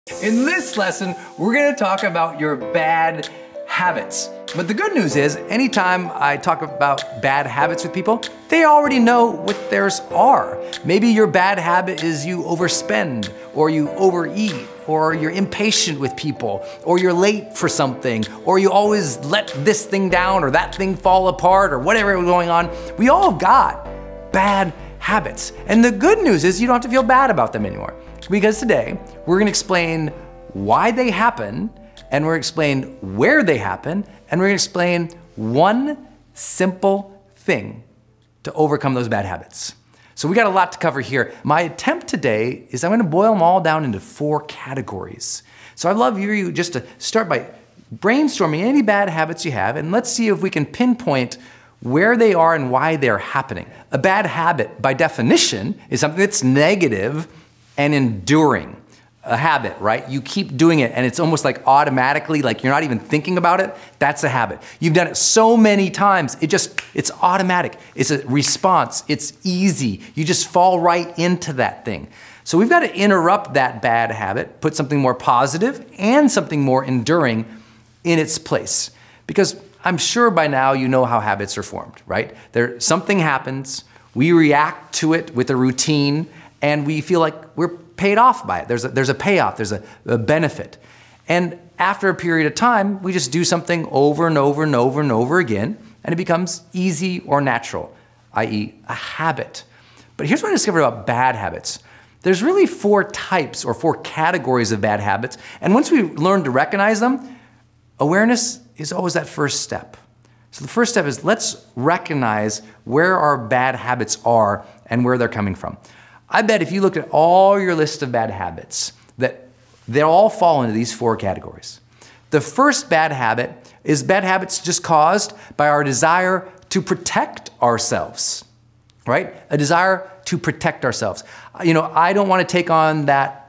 In this lesson, we're gonna talk about your bad habits. But the good news is, anytime I talk about bad habits with people, they already know what theirs are. Maybe your bad habit is you overspend, or you overeat, or you're impatient with people, or you're late for something, or you always let this thing down or that thing fall apart, or whatever is going on. We all got bad habits. And the good news is you don't have to feel bad about them anymore. Because today, we're gonna explain why they happen, and we're gonna explain where they happen, and we're gonna explain one simple thing to overcome those bad habits. So we got a lot to cover here. My attempt today is I'm gonna boil them all down into 4 categories. So I'd love you just to start by brainstorming any bad habits you have, and let's see if we can pinpoint where they are and why they're happening. A bad habit, by definition, is something that's negative and enduring. A habit, right? You keep doing it and it's almost like automatically, like you're not even thinking about it. That's a habit. You've done it so many times, it's automatic. It's a response, it's easy. You just fall right into that thing. So we've got to interrupt that bad habit, put something more positive and something more enduring in its place. Because I'm sure by now you know how habits are formed, right? Something happens, we react to it with a routine, and we feel like we're paid off by it. There's a payoff, there's a benefit. And after a period of time, we just do something over and over and over and over again, and it becomes easy or natural, i.e. a habit. But here's what I discovered about bad habits. There's really 4 types or 4 categories of bad habits. And once we learn to recognize them, awareness is always that first step. So the first step is let's recognize where our bad habits are and where they're coming from. I bet if you looked at all your list of bad habits, that they all fall into these 4 categories. The first bad habit is bad habits just caused by our desire to protect ourselves, right? A desire to protect ourselves. You know, I don't want to take on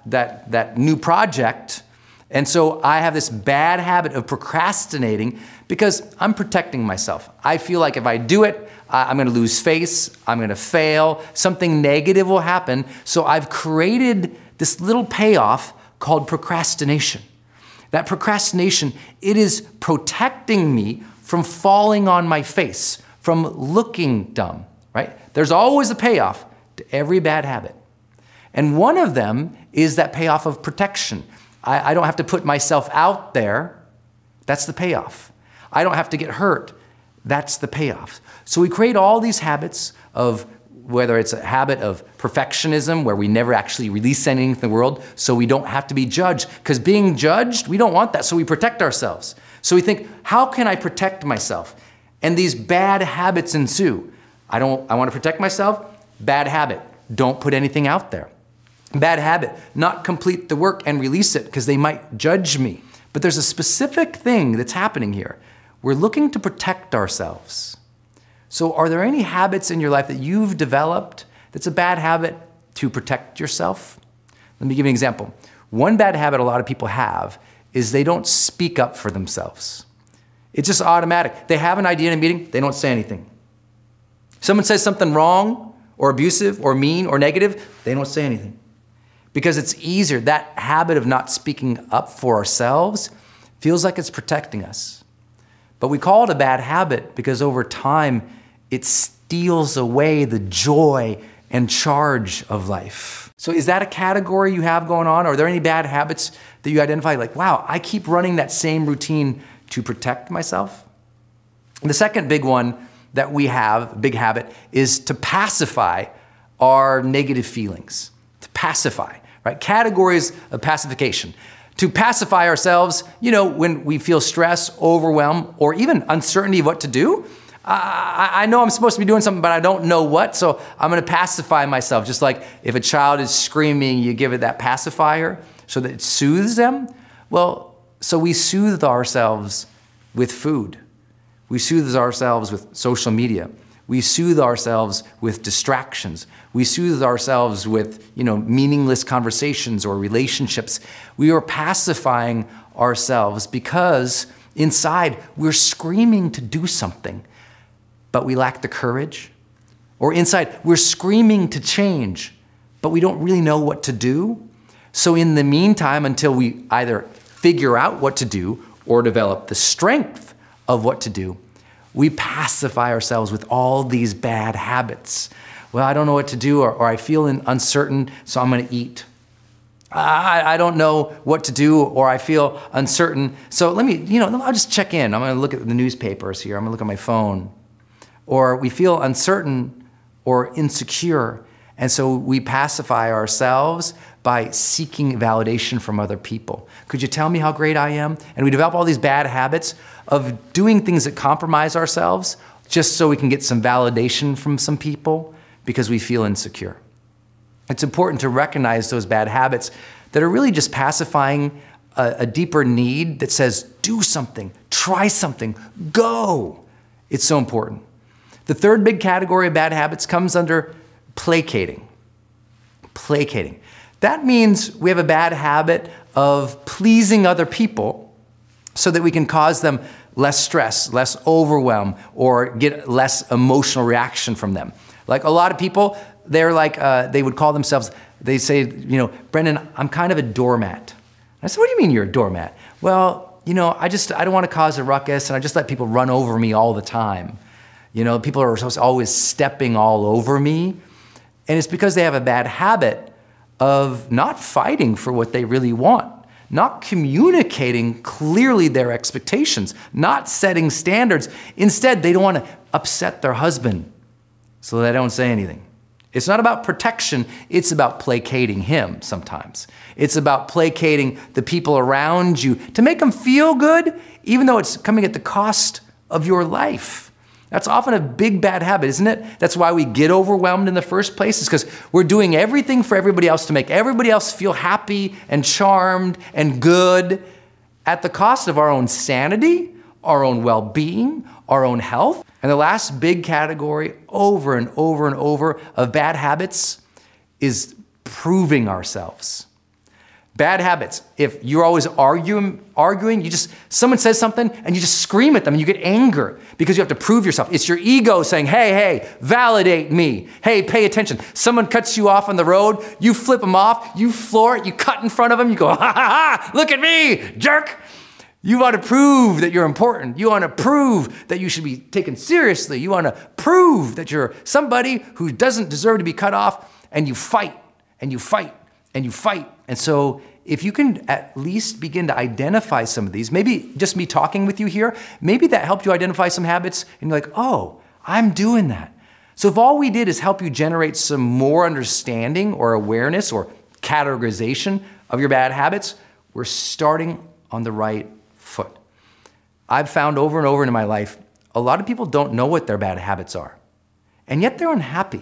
that new project, and so I have this bad habit of procrastinating because I'm protecting myself. I feel like if I do it, I'm gonna lose face, I'm gonna fail, something negative will happen. So I've created this little payoff called procrastination. That procrastination, it is protecting me from falling on my face, from looking dumb, right? There's always a payoff to every bad habit. And one of them is that payoff of protection. I don't have to put myself out there. That's the payoff. I don't have to get hurt. That's the payoff. So we create all these habits of, whether it's a habit of perfectionism, where we never actually release anything to the world, so we don't have to be judged. Because being judged, we don't want that, so we protect ourselves. So we think, how can I protect myself? And these bad habits ensue. I want to protect myself. Bad habit, don't put anything out there. Bad habit, not complete the work and release it because they might judge me. But there's a specific thing that's happening here. We're looking to protect ourselves. So are there any habits in your life that you've developed that's a bad habit to protect yourself? Let me give you an example. One bad habit a lot of people have is they don't speak up for themselves. It's just automatic. They have an idea in a meeting, they don't say anything. Someone says something wrong or abusive or mean or negative, they don't say anything. Because it's easier. That habit of not speaking up for ourselves feels like it's protecting us. But we call it a bad habit because over time, it steals away the joy and charge of life. So is that a category you have going on? Are there any bad habits that you identify like, wow, I keep running that same routine to protect myself? And the second big one that we have, big habit, is to pacify our negative feelings. To pacify, right? Categories of pacification. To pacify ourselves, you know, when we feel stress, overwhelm, or even uncertainty of what to do. I know I'm supposed to be doing something, but I don't know what, so I'm gonna pacify myself. Just like if a child is screaming, you give it that pacifier so that it soothes them. Well, so we soothe ourselves with food. We soothe ourselves with social media. We soothe ourselves with distractions. We soothe ourselves with, meaningless conversations or relationships. We are pacifying ourselves because inside we're screaming to do something, but we lack the courage. Or inside we're screaming to change, but we don't really know what to do. So in the meantime, until we either figure out what to do or develop the strength of what to do, we pacify ourselves with all these bad habits. Well, I don't know what to do, or I feel uncertain, so I'm gonna eat. I don't know what to do, or I feel uncertain, so I'll just check in. I'm gonna look at the newspapers here, I'm gonna look at my phone. Or we feel uncertain or insecure, and so we pacify ourselves by seeking validation from other people. Could you tell me how great I am? And we develop all these bad habits of doing things that compromise ourselves just so we can get some validation from some people because we feel insecure. It's important to recognize those bad habits that are really just pacifying a deeper need that says, do something, try something, go. It's so important. The third big category of bad habits comes under placating. Placating. That means we have a bad habit of pleasing other people so that we can cause them less stress, less overwhelm, or get less emotional reaction from them. Like a lot of people, they're like, they would call themselves, they say, Brendon, I'm kind of a doormat. I said, what do you mean you're a doormat? Well, I don't want to cause a ruckus, and I just let people run over me all the time. People are always stepping all over me. And it's because they have a bad habit of not fighting for what they really want, not communicating clearly their expectations, not setting standards. Instead, they don't want to upset their husband, so they don't say anything. It's not about protection, it's about placating him sometimes. It's about placating the people around you to make them feel good, even though it's coming at the cost of your life. That's often a big bad habit, isn't it? That's why we get overwhelmed in the first place, is because we're doing everything for everybody else to make everybody else feel happy and charmed and good at the cost of our own sanity, our own well-being, our own health. And the last big category over and over and over of bad habits is proving ourselves. Bad habits. If you're always arguing, someone says something and you just scream at them and you get anger because you have to prove yourself. It's your ego saying, hey, validate me. Hey, pay attention. Someone cuts you off on the road, you flip them off, you floor it, you cut in front of them, you go, ha, look at me, jerk. You want to prove that you're important. You want to prove that you should be taken seriously. You want to prove that you're somebody who doesn't deserve to be cut off, and you fight, and you fight, and you fight. And so if you can at least begin to identify some of these, maybe just me talking with you here, maybe that helped you identify some habits, and you're like, oh, I'm doing that. So if all we did is help you generate some more understanding or awareness or categorization of your bad habits, we're starting on the right foot. I've found over and over in my life, a lot of people don't know what their bad habits are, and yet they're unhappy.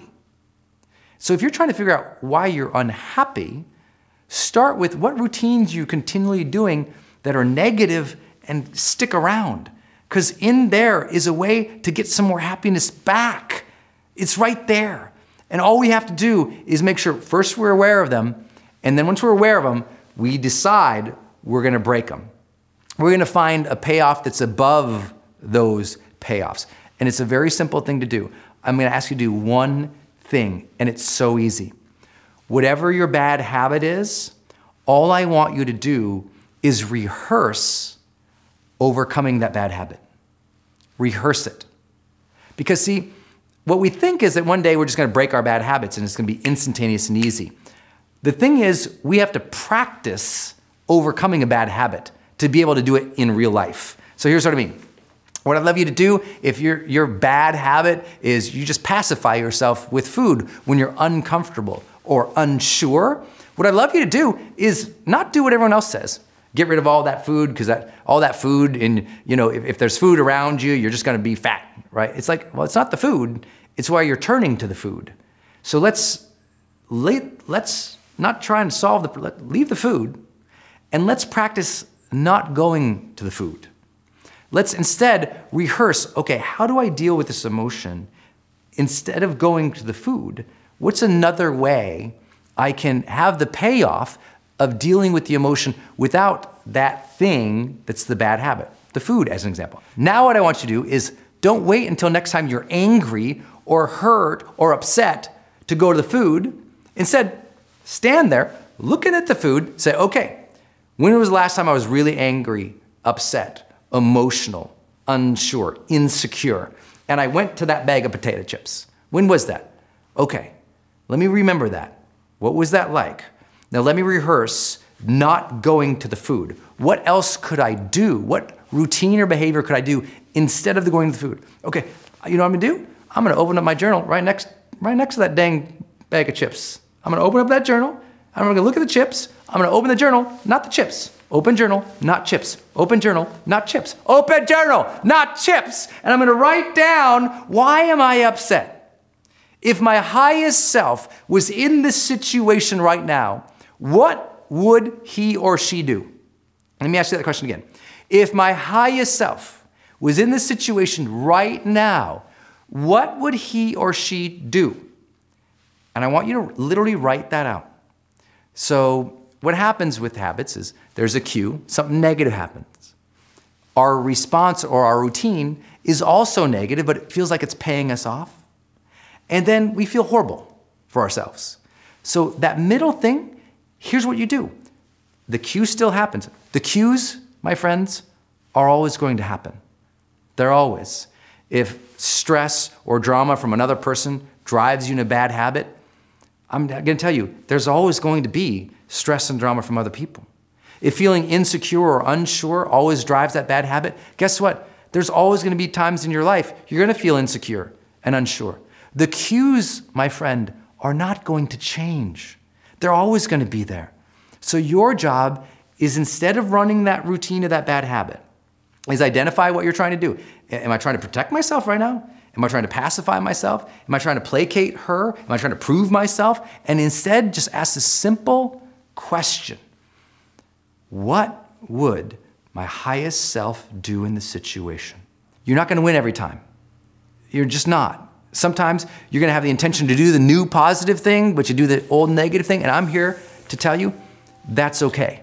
So if you're trying to figure out why you're unhappy, start with what routines you're continually doing that are negative and stick around. Because in there is a way to get some more happiness back. It's right there. And all we have to do is make sure first we're aware of them, and then once we're aware of them, we decide we're gonna break them. We're gonna find a payoff that's above those payoffs. And it's a very simple thing to do. I'm gonna ask you to do one thing, and it's so easy. Whatever your bad habit is, all I want you to do is rehearse overcoming that bad habit. Rehearse it. Because see, what we think is that one day we're just gonna break our bad habits and it's gonna be instantaneous and easy. The thing is, we have to practice overcoming a bad habit to be able to do it in real life. So here's what I mean. What I'd love you to do, if your bad habit is you just pacify yourself with food when you're uncomfortable or unsure, what I'd love you to do is not do what everyone else says. Get rid of all that food, because all that food, and if there's food around you, you're just gonna be fat, right? It's like, well, it's not the food, it's why you're turning to the food. So let's not try and leave the food, and let's practice not going to the food. Let's instead rehearse, okay, how do I deal with this emotion? Instead of going to the food, what's another way I can have the payoff of dealing with the emotion without that thing that's the bad habit, the food as an example. Now what I want you to do is don't wait until next time you're angry or hurt or upset to go to the food. Instead, stand there, looking at the food, say, okay, when was the last time I was really angry, upset, emotional, unsure, insecure, and I went to that bag of potato chips? When was that? Okay, let me remember that. What was that like? Now let me rehearse not going to the food. What else could I do? What routine or behavior could I do instead of going to the food? Okay, you know what I'm gonna do? I'm gonna open up my journal right next to that dang bag of chips. I'm gonna open up that journal. I'm gonna look at the chips. I'm gonna open the journal, not the chips. Open journal, not chips. Open journal, not chips. Open journal, not chips. And I'm gonna write down, why am I upset? If my highest self was in this situation right now, what would he or she do? Let me ask you that question again. If my highest self was in this situation right now, what would he or she do? And I want you to literally write that out. So what happens with habits is there's a cue, something negative happens. Our response or our routine is also negative, but it feels like it's paying us off. And then we feel horrible for ourselves. So that middle thing, here's what you do. The cue still happens. The cues, my friends, are always going to happen. They're always. If stress or drama from another person drives you in a bad habit, I'm going to tell you, there's always going to be stress and drama from other people. If feeling insecure or unsure always drives that bad habit, guess what? There's always going to be times in your life you're going to feel insecure and unsure. The cues, my friend, are not going to change. They're always going to be there. So your job is, instead of running that routine of that bad habit, is identify what you're trying to do. Am I trying to protect myself right now? Am I trying to pacify myself? Am I trying to placate her? Am I trying to prove myself? And instead, just ask this simple question. What would my highest self do in this situation? You're not going to win every time. You're just not. Sometimes you're going to have the intention to do the new positive thing, but you do the old negative thing. And I'm here to tell you, that's okay.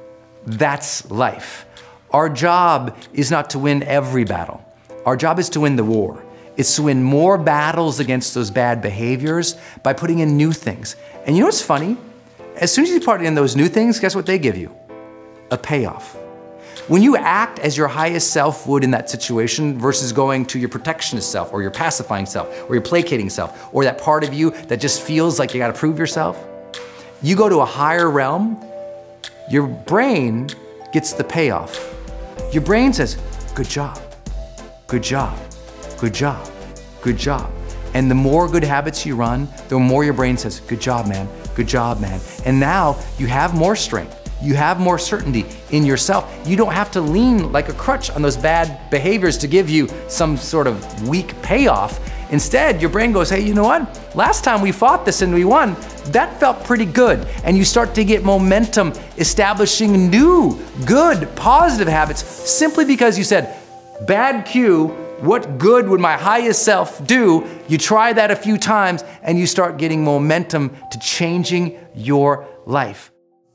That's life. Our job is not to win every battle. Our job is to win the war. It's to win more battles against those bad behaviors by putting in new things. And you know what's funny? As soon as you put in those new things, guess what they give you? A payoff. When you act as your highest self would in that situation versus going to your protectionist self or your pacifying self or your placating self or that part of you that just feels like you got to prove yourself, you go to a higher realm, your brain gets the payoff. Your brain says, good job, good job, good job, good job. And the more good habits you run, the more your brain says, good job, man, good job, man. And now you have more strength. You have more certainty in yourself. You don't have to lean like a crutch on those bad behaviors to give you some sort of weak payoff. Instead, your brain goes, hey, you know what? Last time we fought this and we won, that felt pretty good. And you start to get momentum establishing new, good, positive habits simply because you said, bad cue, what good would my highest self do? You try that a few times and you start getting momentum to changing your life.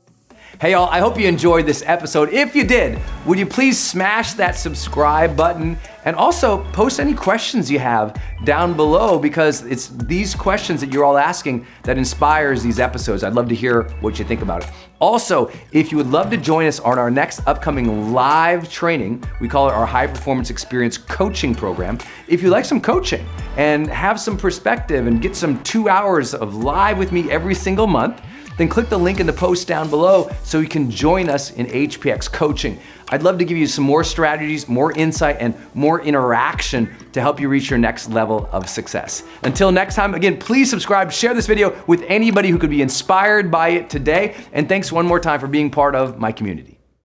Hey y'all, I hope you enjoyed this episode. If you did, would you please smash that subscribe button and also post any questions you have down below, because it's these questions that you're all asking that inspires these episodes. I'd love to hear what you think about it. Also, if you would love to join us on our next upcoming live training, we call it our High Performance Experience Coaching Program. If you like some coaching and have some perspective and get some 2 hours of live with me every single month, then click the link in the post down below so you can join us in HPX coaching. I'd love to give you some more strategies, more insight, and more interaction to help you reach your next level of success. Until next time, again, please subscribe, share this video with anybody who could be inspired by it today, and thanks one more time for being part of my community.